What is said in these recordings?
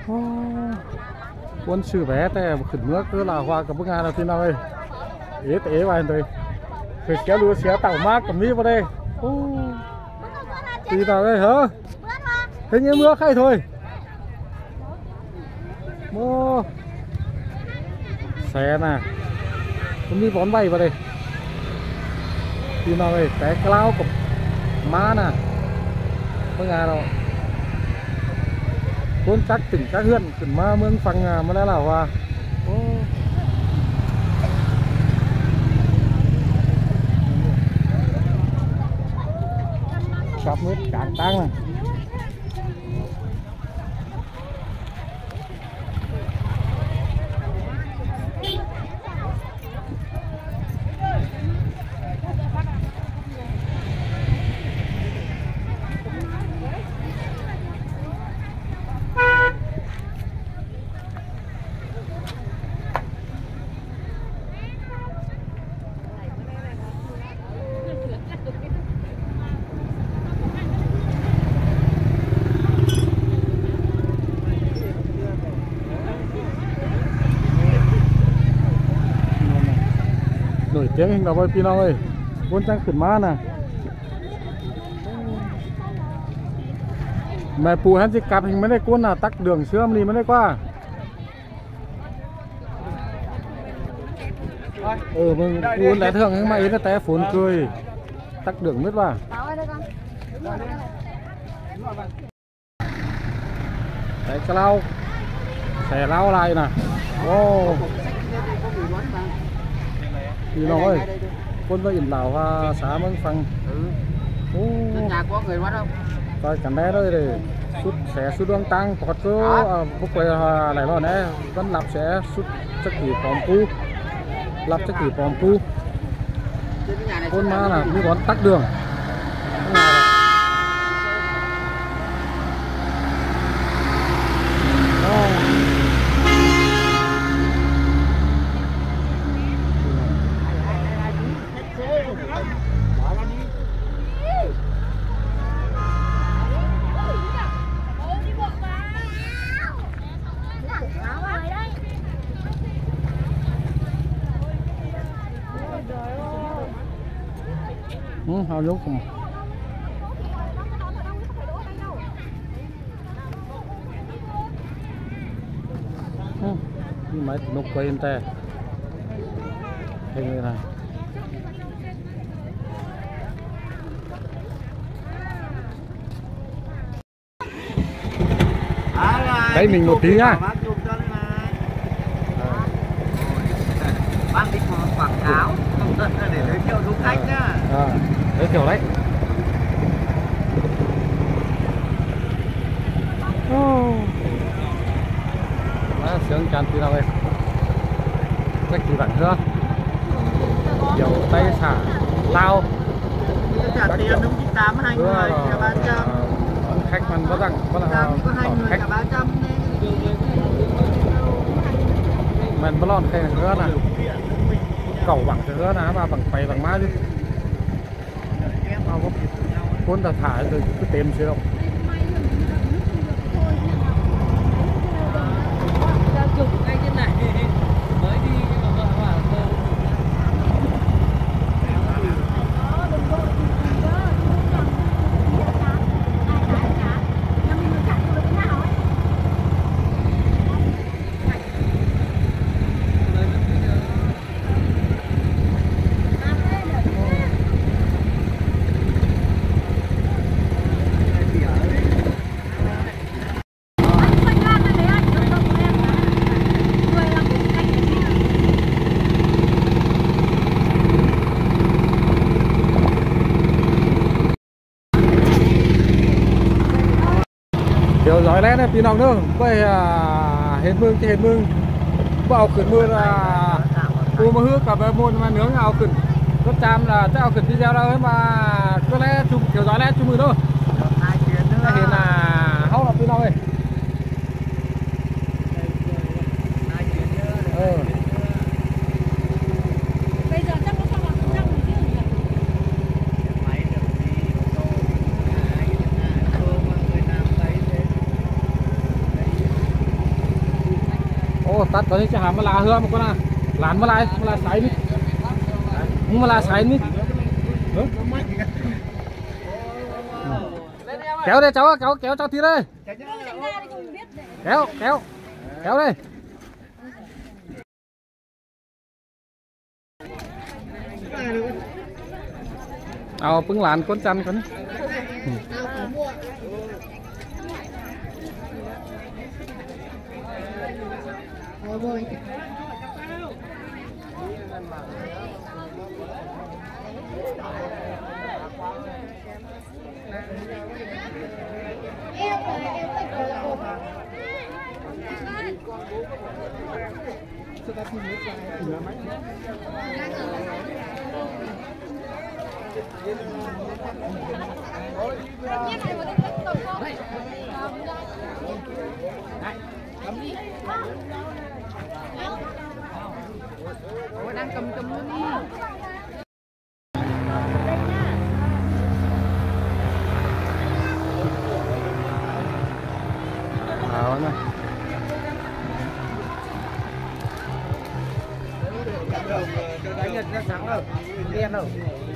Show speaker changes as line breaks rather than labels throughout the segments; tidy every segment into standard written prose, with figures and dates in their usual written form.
quân xử véแต่ขึ้นเมื่อคือlà hoaกับพวกงานเราที่นั่นเลยเอ๊ะไปเลยเคยเสียรู้เสียเต่ามากกับมีvào đây tí nào đây hả thế như mưa khay thôi mưa xe nè cũng đi bón bay vào đây tí nào đây cái lao của má nèพวกงานเราคนจักถึงจักเฮือนขึ้นมาเมืองฟังมาแล้วล่ะว่าชอบมืดกลางตั้งเลยnổi tiếng hình nào ơi Pino ơi vốn trang khẩn má nè mẹ phù hắn chỉ cặp hình mấy đây cuốn là tắc đường xưa đi mấy đây qua mừng cuốn đã thường nhưng mà ý là té phốn cười tắc đường mất vào đấy cái lau xẻ lau lại nè thì nó ơi con với im lào hoa xã mới phăng
nhà có người mất không
coi cảnh bé đó thì suốt đuông tăng hoặc có phúc quay này rồi nè vẫn lập sẽ suốt chắc kỳ phòng cu lập chắc kỳ phòng cu con má là như con tắc đường hao dốt không máy nục quay lên tay hình này đấy mình một tí nhá
bác đi quảng cáo để giới thiệu du khách nhá
giới thiệu đấy sướng tràn tí nào đây cách kỳ bản nữa dầu tay xả lao
trả tiền đúng 98 2 người là 300
khách mình có rằng có là
có 2 người
khách
là 300
mình có lon khay nữa nè cầu bằng nữa nè mà bằng phầy bằng má chứ cuốn ta thả rồi cứ tìm xíu đâu
mới đi nhưng mà vợ bảo
điều giỏi lẽ này tí nào nữa quay hết mương vào khởi mưa là cô mà hước cả về môn mà nướng ao khởi rất chăm là chắc ao khởi video đâu mà có lẽ chụp kiểu giỏi lẽ chụp mưa thôi hiện là hậu là tí nào đây
bây giờ chắc nó không là không chứ
ตัดตอนนี้จะหามาลาเฮือมันก็น่ะหลานมาลาใสนี่มึงมาลาใสนี่kéo đây cháu kéo cháu tí đây kéo đây pưng làn con chăn con
đang cầm luôn đi.
Nè.
Đánh nhật nó sáng rồi, đen rồi.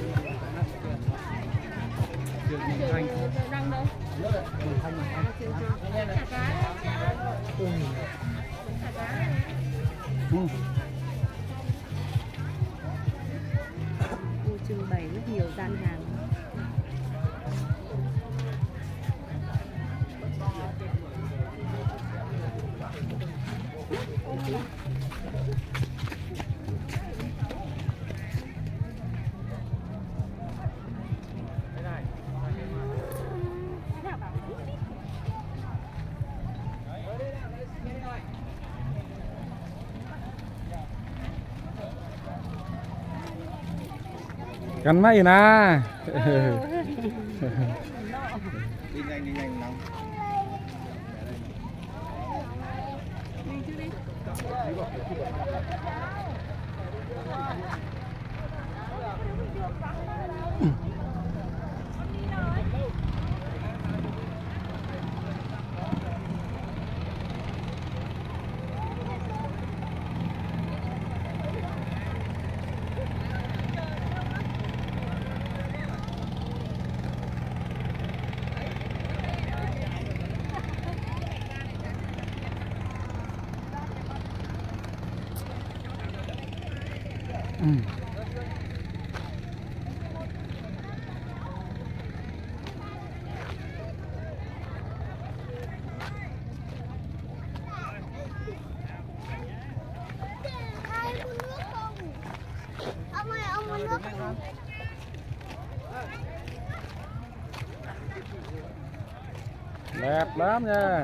Đang đâu? Khu trưng bày rất nhiều gian hàng.
Gắn máy nè.
Đi nhanh lắm.
Đẹp lắm nha.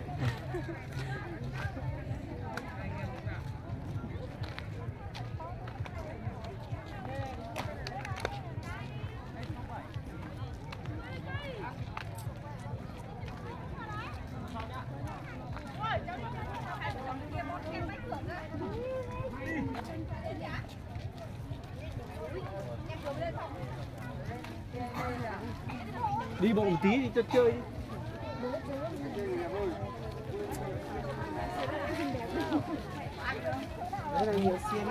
Đi bộ một tí đi cho chơi đi. Đây là nhiều xiên.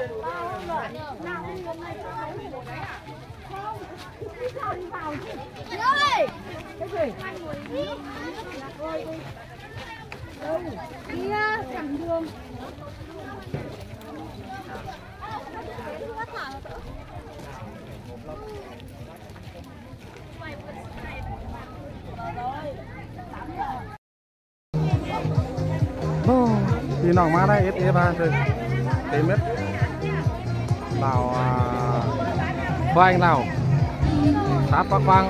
Đi thẳng đường.
Thì nòng má đây ít ba thôi tìm hết vào khoang nào sát vào khoang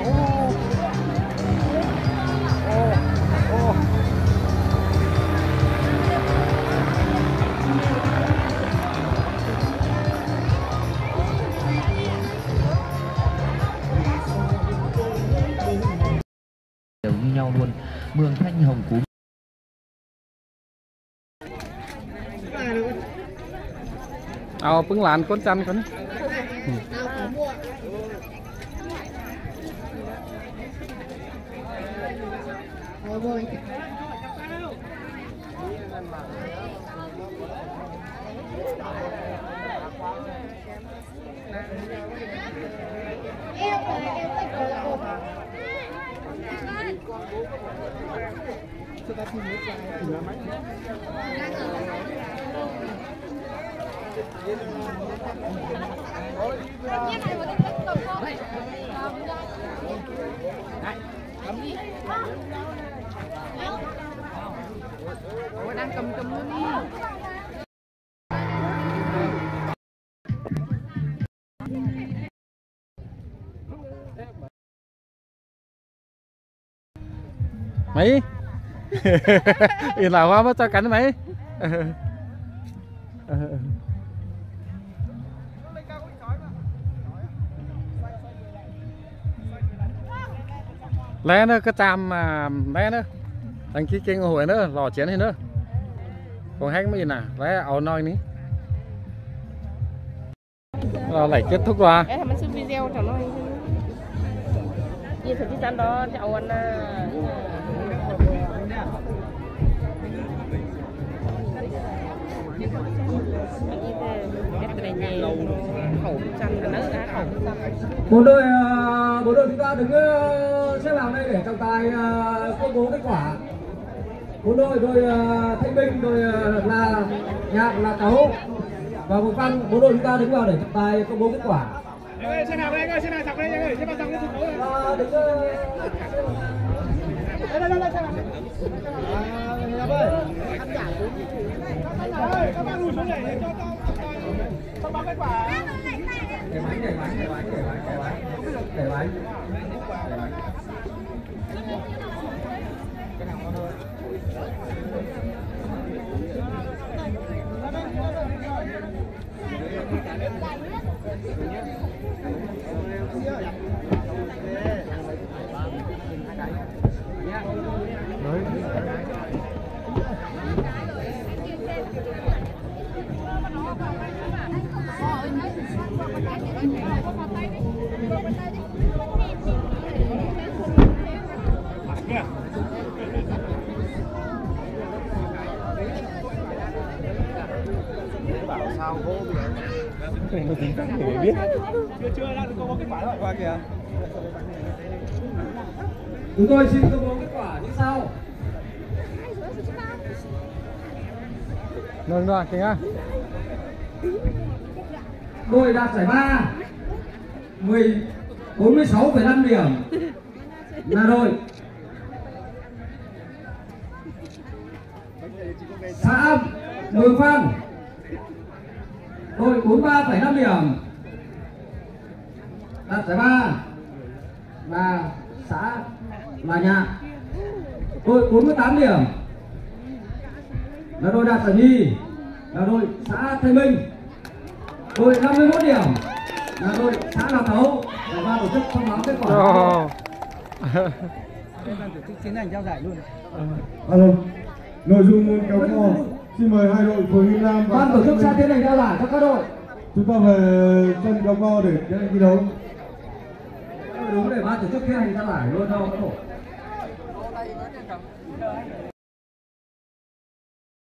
đều như nhau luôn. Mường Thanh Hồng Cúm
pưng làn con chăn con
Đang cầm luôn đi.
Mấy yên là hoa mất cho cắn mấy. Lẽ nó cái chàm mà lẽ nó đăng ký kênh hồi nữa lò chén thì nữa còn hết mấy gì nè lẽ ảo nói ní lại kết thúc rồi.
Em làm xin video cho nó như thật chứ chắn đó chào anh
bộ đội chúng ta đứng xếp hàng đây để trọng tài công bố kết quả. Bộ đội thanh binh là nhạc là cấu và một văn bộ đội chúng ta đứng vào để trọng tài công bố kết quả.
Xe nào đây anh ơi, xe nào dọc đây anh ơi, xe nào dọc đây đứng
đứng
đây các bạn lùi xuống để cho tao báo kết quả.
Để bánh.
Sao hô vậy?
Biết.
Chưa đang có kết quả rồi. Qua kìa.
Chúng tôi xin công bố kết quả như sau.
Rồi, kính á.
Đội đạt giải ba 46,5 điểm là đội xã Mường Phan. Đội 43,5 điểm đạt giải ba là xã Là Nhạc. Đội 48 điểm là đội đạt giải nhì là đội xã Thanh Minh. Đội 51 điểm là đội xã Lạc Thấu. Để ban tổ chức thông báo kết quả.
Ban tổ chức tiến hành trao giải luôn.
Alo, nội dung môn kéo co. Xin mời hai đội Phường Hưng Nam và
Ban tổ chức sẽ tiến hành trao giải cho các đội.
chúng ta về sân kéo co để tiến hành thi đấu.
Đúng để ban tổ chức tiến hành trao giải luôn đâu các đội.